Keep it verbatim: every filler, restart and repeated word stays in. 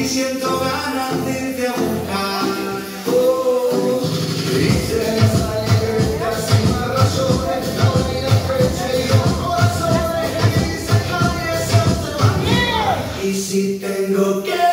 y siento ganas de irte a buscar. Oh, dice esa libertad sin más razones, la vida fecha y los corazones, y dice que esa te va. Y si tengo que